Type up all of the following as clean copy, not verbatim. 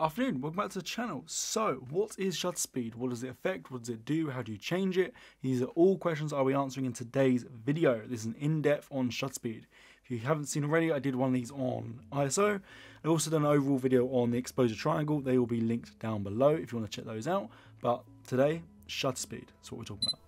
Afternoon, welcome back to the channel. So, what is shutter speed? What does it affect? What does it do? How do you change it? These are all questions I'll be answering in today's video. This is an in-depth on shutter speed. If you haven't seen already, I did one of these on ISO. I've also done an overall video on the exposure triangle. They will be linked down below if you want to check those out. But today, shutter speed. That's what we're talking about.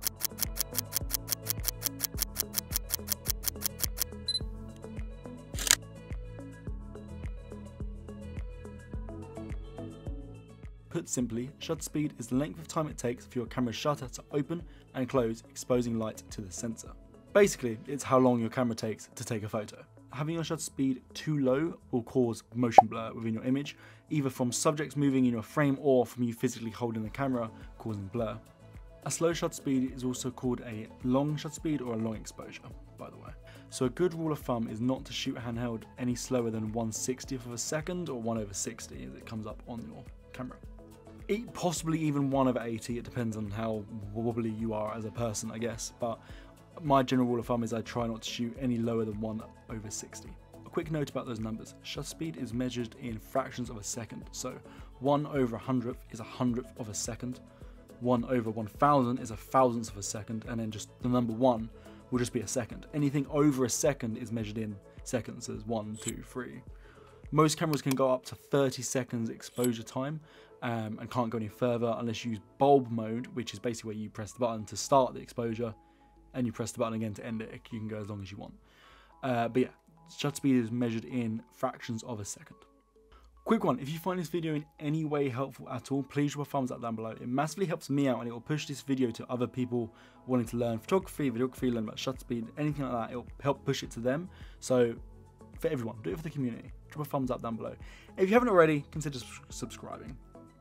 Put simply, shutter speed is the length of time it takes for your camera's shutter to open and close, exposing light to the sensor. Basically, it's how long your camera takes to take a photo. Having your shutter speed too low will cause motion blur within your image, either from subjects moving in your frame or from you physically holding the camera, causing blur. A slow shutter speed is also called a long shutter speed or a long exposure, by the way. So a good rule of thumb is not to shoot handheld any slower than 1/60th of a second or 1/60 as it comes up on your camera. Possibly even 1/80, it depends on how wobbly you are as a person, I guess, but my general rule of thumb is I try not to shoot any lower than 1/60. A quick note about those numbers: shutter speed is measured in fractions of a second, so 1/100th is 100th of a second, 1/1000 is 1,000th of a second, and then just the number 1 will just be a second. Anything over a second is measured in seconds, so there's 1, 2, 3. Most cameras can go up to 30 seconds exposure time and can't go any further unless you use bulb mode, which is basically where you press the button to start the exposure and you press the button again to end it. You can go as long as you want. But yeah, shutter speed is measured in fractions of a second. Quick one, if you find this video in any way helpful at all, please drop a thumbs up down below. It massively helps me out and it will push this video to other people wanting to learn photography, videography, learn about shutter speed, anything like that. It will help push it to them. So for everyone, do it for the community. Drop a thumbs up down below. If you haven't already, consider subscribing.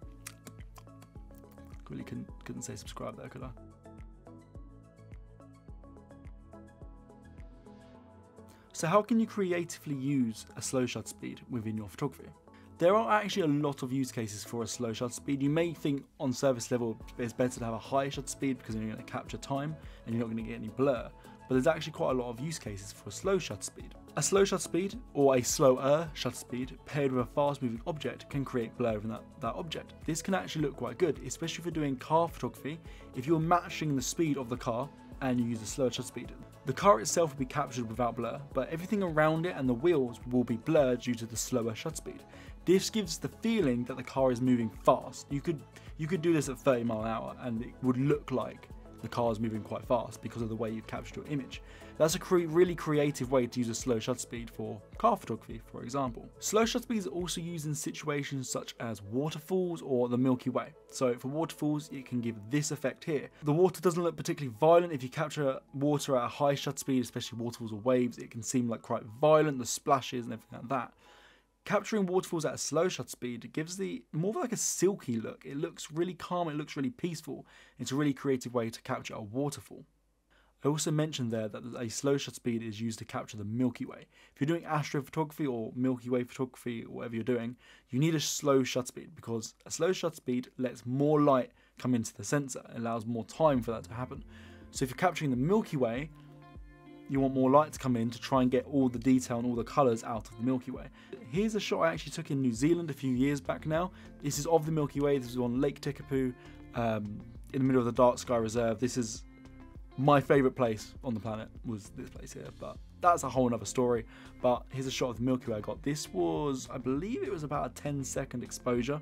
Really couldn't say subscribe there, could I? So how can you creatively use a slow shutter speed within your photography? There are actually a lot of use cases for a slow shutter speed. You may think on surface level it's better to have a high shutter speed because then you're going to capture time and you're not going to get any blur. But there's actually quite a lot of use cases for a slow shutter speed. A slow shutter speed, or a slower shutter speed, paired with a fast moving object can create blur in that object. This can actually look quite good, especially if you're doing car photography. If you're matching the speed of the car and you use a slower shutter speed, the car itself will be captured without blur, but everything around it and the wheels will be blurred due to the slower shutter speed. This gives the feeling that the car is moving fast. You could do this at 30 miles an hour and it would look like the car is moving quite fast because of the way you've captured your image. That's a really creative way to use a slow shutter speed for car photography, for example. Slow shutter speed is also used in situations such as waterfalls or the Milky Way. So for waterfalls, it can give this effect here. The water doesn't look particularly violent. If you capture water at a high shutter speed, especially waterfalls or waves, it can seem like quite violent, the splashes and everything like that. Capturing waterfalls at a slow shutter speed gives the more like a silky look. It looks really calm, it looks really peaceful. It's a really creative way to capture a waterfall. I also mentioned there that a slow shutter speed is used to capture the Milky Way. If you're doing astrophotography or Milky Way photography or whatever you're doing, you need a slow shutter speed because a slow shutter speed lets more light come into the sensor. It allows more time for that to happen. So if you're capturing the Milky Way, you want more light to come in to try and get all the detail and all the colours out of the Milky Way. Here's a shot I actually took in New Zealand a few years back now. This is of the Milky Way. This is on Lake Tekapo in the middle of the Dark Sky Reserve. This is my favourite place on the planet, was this place here, but that's a whole other story. But here's a shot of the Milky Way I got. This was, I believe it was about a 10-second exposure.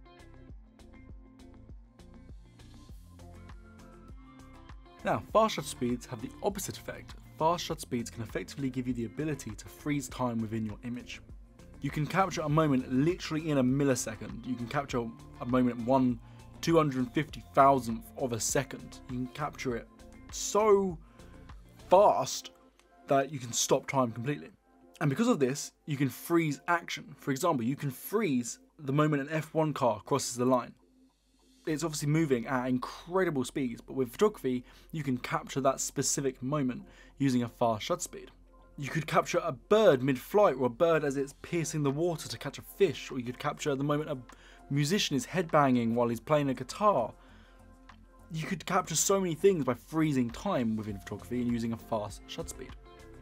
Now, fast shutter speeds have the opposite effect. Fast shutter speeds can effectively give you the ability to freeze time within your image. You can capture a moment literally in a millisecond. You can capture a moment 1/250,000th of a second. You can capture it so fast that you can stop time completely. And because of this, you can freeze action. For example, you can freeze the moment an F1 car crosses the line. It's obviously moving at incredible speeds, but with photography, you can capture that specific moment using a fast shutter speed. You could capture a bird mid-flight or a bird as it's piercing the water to catch a fish, or you could capture the moment a musician is headbanging while he's playing a guitar. You could capture so many things by freezing time within photography and using a fast shutter speed.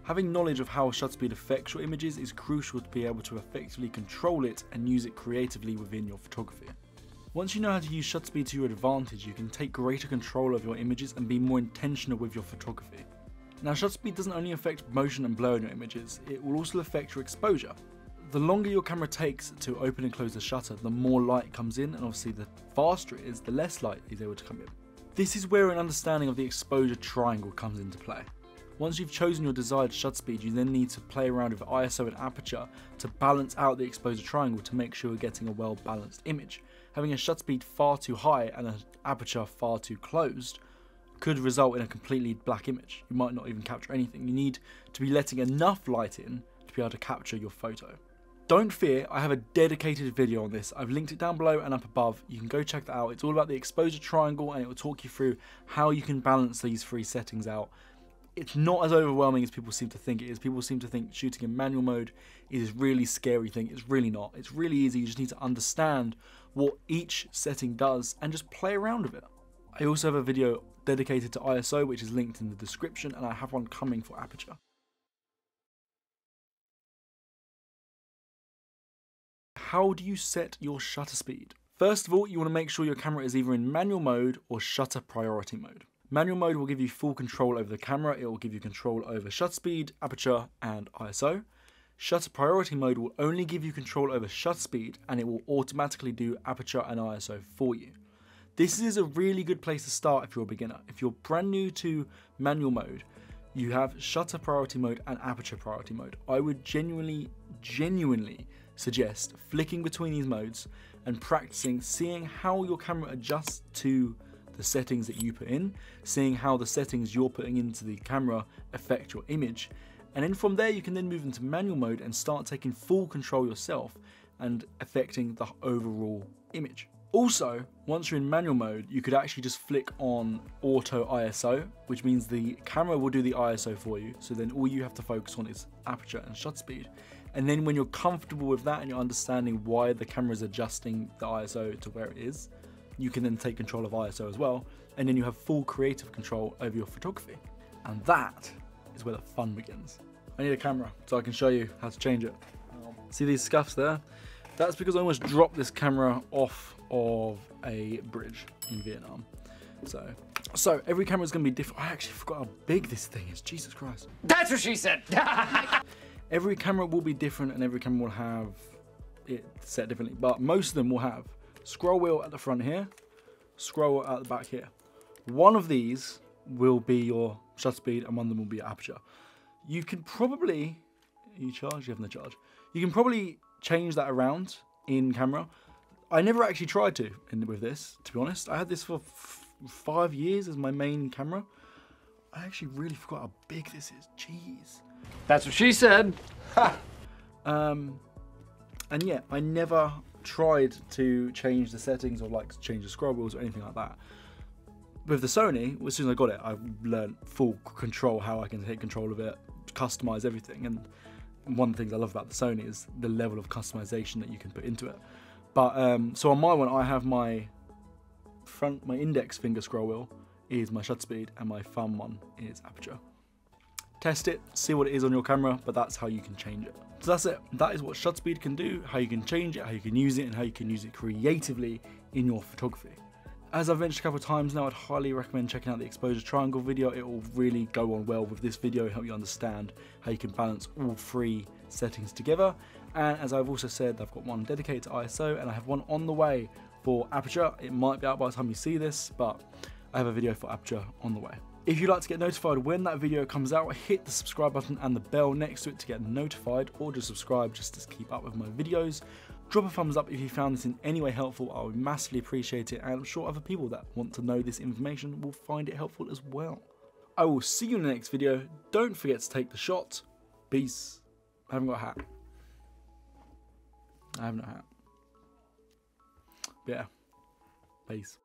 Having knowledge of how shutter speed affects your images is crucial to be able to effectively control it and use it creatively within your photography. Once you know how to use shutter speed to your advantage, you can take greater control of your images and be more intentional with your photography. Now, shutter speed doesn't only affect motion and blur in your images, it will also affect your exposure. The longer your camera takes to open and close the shutter, the more light comes in, and obviously the faster it is, the less light is able to come in. This is where an understanding of the exposure triangle comes into play. Once you've chosen your desired shutter speed, you then need to play around with ISO and aperture to balance out the exposure triangle to make sure you're getting a well balanced image. Having a shutter speed far too high and an aperture far too closed could result in a completely black image. You might not even capture anything. You need to be letting enough light in to be able to capture your photo. Don't fear, I have a dedicated video on this. I've linked it down below and up above. You can go check that out. It's all about the exposure triangle and it will talk you through how you can balance these three settings out. It's not as overwhelming as people seem to think it is. People seem to think shooting in manual mode is this really scary thing. It's really not. It's really easy. You just need to understand what each setting does and just play around with it. I also have a video dedicated to ISO, which is linked in the description, and I have one coming for aperture. How do you set your shutter speed? First of all, you want to make sure your camera is either in manual mode or shutter priority mode. Manual mode will give you full control over the camera. It will give you control over shutter speed, aperture, and ISO. Shutter priority mode will only give you control over shutter speed, and it will automatically do aperture and ISO for you. This is a really good place to start if you're a beginner. If you're brand new to manual mode, you have shutter priority mode and aperture priority mode. I would genuinely suggest flicking between these modes and practicing seeing how your camera adjusts to the settings that you put in, seeing how the settings you're putting into the camera affect your image, and then from there you can then move into manual mode and start taking full control yourself and affecting the overall image. Also, once you're in manual mode, you could actually just flick on auto ISO, which means the camera will do the ISO for you, so then all you have to focus on is aperture and shutter speed. And then when you're comfortable with that and you're understanding why the camera is adjusting the ISO to where it is, you can then take control of ISO as well, and then you have full creative control over your photography. And that is where the fun begins. I need a camera so I can show you how to change it. See these scuffs there? That's because I almost dropped this camera off of a bridge in Vietnam. So every camera is going to be different. I actually forgot how big this thing is. Jesus Christ. That's what she said. Every camera will be different and every camera will have it set differently, but most of them will have scroll wheel at the front here, scroll wheel at the back here. One of these will be your shutter speed and one of them will be your aperture. You can probably, you charge? You have no charge. You can probably change that around in camera. I never actually tried to with this, to be honest. I had this for 5 years as my main camera. I actually really forgot how big this is. Jeez. That's what she said. Ha. And yeah, I never tried to change the settings or like change the scroll wheels or anything like that. With the Sony, as soon as I got it, I learned full control, how I can take control of it, customize everything. And one of the things I love about the Sony is the level of customization that you can put into it. But so on my one, I have my index finger scroll wheel is my shutter speed and my thumb one is aperture. Test it, see what it is on your camera, but that's how you can change it. So that's it. That is what shutter speed can do, how you can change it, how you can use it, and how you can use it creatively in your photography. As I've mentioned a couple of times now, I'd highly recommend checking out the exposure triangle video. It will really go on well with this video, help you understand how you can balance all three settings together. And as I've also said, I've got one dedicated to ISO and I have one on the way for aperture. It might be out by the time you see this, but I have a video for aperture on the way. If you'd like to get notified when that video comes out, hit the subscribe button and the bell next to it to get notified, or just subscribe just to keep up with my videos. Drop a thumbs up if you found this in any way helpful. I would massively appreciate it, and I'm sure other people that want to know this information will find it helpful as well. I will see you in the next video. Don't forget to take the shot. Peace. I haven't got a hat. I have no hat. But yeah. Peace.